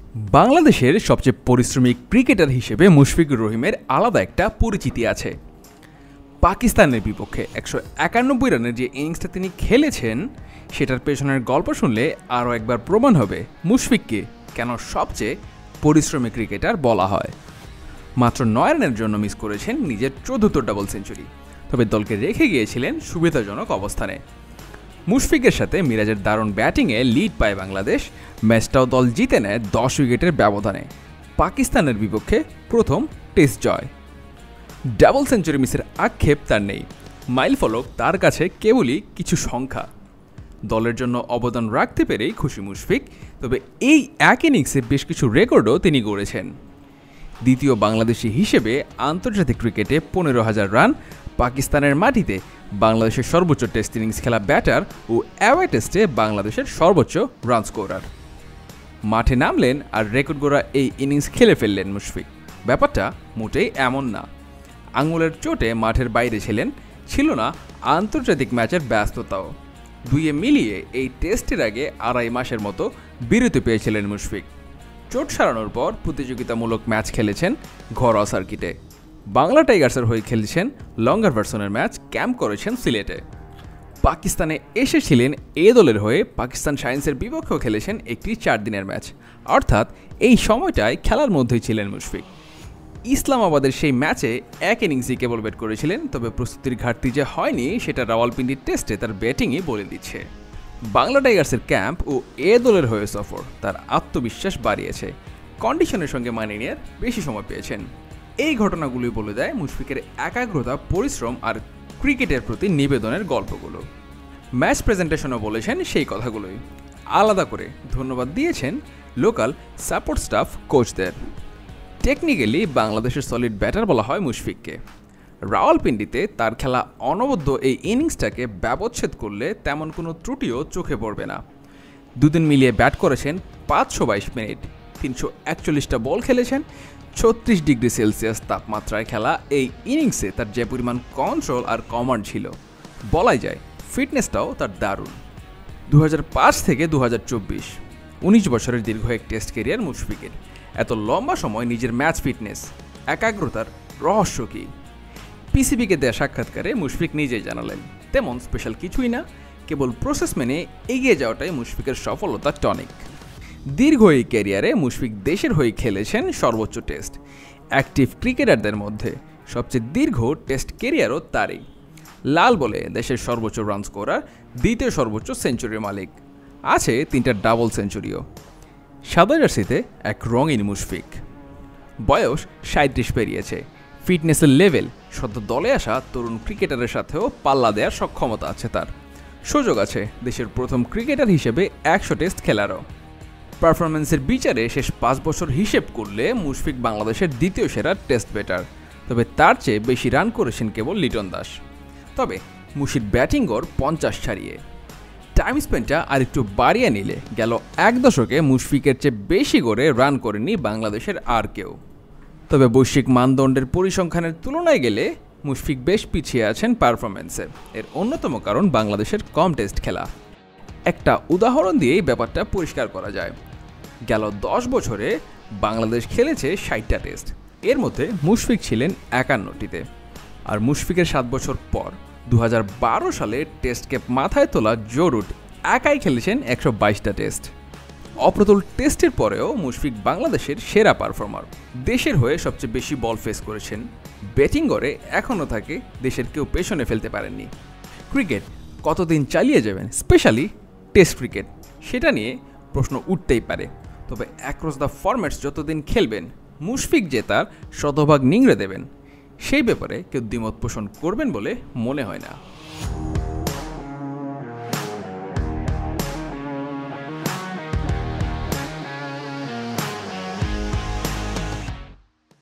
বাংলাদেশের সবচেয়ে পরিশ্রমী ক্রিকেটার হিসেবে মুশফিকুর রহিমের আলাদা একটা পরিচিতি আছে। পাকিস্তানের বিপক্ষে ১৯১ রানের যে ইনিংসটা তিনি খেলেছেন সেটার পেছনের গল্প শুনলে আরও একবার প্রমাণ হবে মুশফিককে কেন সবচেয়ে পরিশ্রমী ক্রিকেটার বলা হয়। মাত্র ৯ রানের জন্য মিস করেছেন নিজের ১৪th ডাবল সেঞ্চুরি, তবে দলকে রেখে গিয়েছিলেন সুবিধাজনক অবস্থানে। মুশফিকের সাথে মিরাজের দারুণ ব্যাটিংয়ে লিড পায় বাংলাদেশ। ম্যাচটাও দল জিতে নেয় ১০ উইকেটের ব্যবধানে। পাকিস্তানের বিপক্ষে প্রথম টেস্ট জয়। ডাবল সেঞ্চুরি মিসের আক্ষেপ তার নেই, মাইলফলক তার কাছে কেবলই কিছু সংখ্যা। দলের জন্য অবদান রাখতে পেরেই খুশি মুশফিক, তবে এই এক ইনিংসে বেশ কিছু রেকর্ডও তিনি গড়েছেন। দ্বিতীয় বাংলাদেশি হিসেবে আন্তর্জাতিক ক্রিকেটে ১৫,০০০ রান, পাকিস্তানের মাটিতে বাংলাদেশের সর্বোচ্চ টেস্ট ইনিংস খেলা ব্যাটার ও অ্যাওয়ে টেস্টে বাংলাদেশের সর্বোচ্চ রান স্কোরার। মাঠে নামলেন আর রেকর্ড গড়া এই ইনিংস খেলে ফেললেন মুশফিক। ব্যাপারটা মোটেই এমন না। আঙুলের চোটে মাঠের বাইরে ছিল না আন্তর্জাতিক ম্যাচের ব্যস্ততাও। দুইয়ে মিলিয়ে এই টেস্টের আগে ২.৫ মাসের মতো বিরতি পেয়েছিলেন মুশফিক। চোট সারানোর পর প্রতিযোগিতামূলক ম্যাচ খেলেছেন ঘরোয়া সার্কিটে। বাংলা টাইগার্সের হয়ে খেলছেন লঙ্গার ভার্সনের ম্যাচ, ক্যাম্প করেছেন সিলেটে। পাকিস্তানে এসেছিলেন এ দলের হয়ে, পাকিস্তান শাইন্সের বিপক্ষেও খেলেছেন একটি ৪ দিনের ম্যাচ, অর্থাৎ এই সময়টায় খেলার মধ্যেই ছিলেন মুশফিক। ইসলামাবাদের সেই ম্যাচে এক ইনিংসই কেবল ব্যাট করেছিলেন, তবে প্রস্তুতির ঘাটতি যে হয়নি সেটা রাওয়ালপিন্ডির টেস্টে তার ব্যাটিংই বলে দিচ্ছে। বাংলা টাইগার্সের ক্যাম্প ও এ দলের হয়ে সফর তার আত্মবিশ্বাস বাড়িয়েছে। কন্ডিশনের সঙ্গে মানিয়ে নেওয়ার বেশি সময় পেয়েছেন। এই ঘটনাগুলি বলে দেয় মুশফিকের একাগ্রতা, পরিশ্রম আর ক্রিকেটের প্রতি নিবেদনের গল্পগুলো। ম্যাচ প্রেজেন্টেশনও বলেছেন সেই কথাগুলোই। আলাদা করে ধন্যবাদ দিয়েছেন লোকাল সাপোর্ট স্টাফ, কোচদের। টেকনিক্যালি বাংলাদেশের সলিড ব্যাটার বলা হয় মুশফিককে। রাওয়ালপিন্ডিতে তার খেলা অনবদ্য এই ইনিংসটাকে ব্যবচ্ছেদ করলে তেমন কোনো ত্রুটিও চোখে পড়বে না। দুদিন মিলিয়ে ব্যাট করেছেন ৫২২ মিনিট, ৩৪১টা বল খেলেছেন। ৩৬ ডিগ্রি সেলসিয়াস তাপমাত্রায় খেলা এই ইনিংসে তার যে পরিমাণ কন্ট্রোল আর কমান্ড ছিল, বলাই যায় ফিটনেসটাও তার দারুণ। ২০০৫ থেকে ২০২৪, ১৯ বছরের দীর্ঘ এক টেস্ট ক্যারিয়ার মুশফিকের। এত লম্বা সময় নিজের ম্যাচ ফিটনেস, একাগ্রতার রহস্য কী? পিসিবিকে দেয়া সাক্ষাৎকারে মুশফিক নিজেই জানালেন, তেমন স্পেশাল কিছুই না, কেবল প্রসেস মেনে এগিয়ে যাওয়াটাই মুশফিকের সফলতার টনিক। দীর্ঘ এই ক্যারিয়ারে মুশফিক দেশের হয়ে খেলেছেন সর্বোচ্চ টেস্ট। অ্যাক্টিভ ক্রিকেটারদের মধ্যে সবচেয়ে দীর্ঘ টেস্ট ক্যারিয়ারও তারই। লাল বলে দেশের সর্বোচ্চ রান স্কোরার, দ্বিতীয় সর্বোচ্চ সেঞ্চুরির মালিক, আছে ৩টা ডাবল সেঞ্চুরিও। সাদা জার্সিতে এক রঙিন মুশফিক। বয়স ৩৭ পেরিয়েছে। ফিটনেসের লেভেল সদ্য দলে আসা তরুণ ক্রিকেটারের সাথেও পাল্লা দেওয়ার সক্ষমতা আছে তার। সুযোগ আছে দেশের প্রথম ক্রিকেটার হিসেবে ১০০ টেস্ট খেলারও। পারফরমেন্সের বিচারে শেষ ৫ বছর হিসেব করলে মুশফিক বাংলাদেশের দ্বিতীয় সেরা টেস্ট ব্যাটার, তবে তার চেয়ে বেশি রান করেছেন কেবল লিটন দাস। তবে মুশির ব্যাটিং গড় ৫০ ছাড়িয়ে। টাইম স্পেন্ডটা আরেকটু বাড়িয়ে নিলে গেল ১ দশকে মুশফিকের চেয়ে বেশি করে রান করেনি বাংলাদেশের আর কেউ। তবে বৈশ্বিক মানদণ্ডের পরিসংখ্যানের তুলনায় গেলে মুশফিক বেশ পিছিয়ে আছেন পারফরমেন্সে। এর অন্যতম কারণ বাংলাদেশের কম টেস্ট খেলা। একটা উদাহরণ দিয়েই ব্যাপারটা পরিষ্কার করা যায়। গেল ১০ বছরে বাংলাদেশ খেলেছে ৬০টা টেস্ট, এর মধ্যে মুশফিক ছিলেন ৫১টিতে। আর মুশফিকের ৭ বছর পর ২০১২ সালে টেস্ট ক্যাপ মাথায় তোলা জো রুট একাই খেলেছেন ১২২টা টেস্ট। অপ্রতুল টেস্টের পরেও মুশফিক বাংলাদেশের সেরা পারফর্মার। দেশের হয়ে সবচেয়ে বেশি বল ফেস করেছেন। ব্যাটিং গড়ে এখনও তাকে দেশের কেউ পেছনে ফেলতে পারেননি। ক্রিকেট কতদিন চালিয়ে যাবেন, স্পেশালি টেস্ট ক্রিকেট, সেটা নিয়ে প্রশ্ন উঠতেই পারে। তবে অ্যাক্রস দ্য ফরম্যাটস যতদিন খেলবেন, মুশফিক যে তার শতভাগ নিংড়ে দেবেন, সেই ব্যাপারে কেউ দ্বিমত পোষণ করবেন বলে মনে হয় না।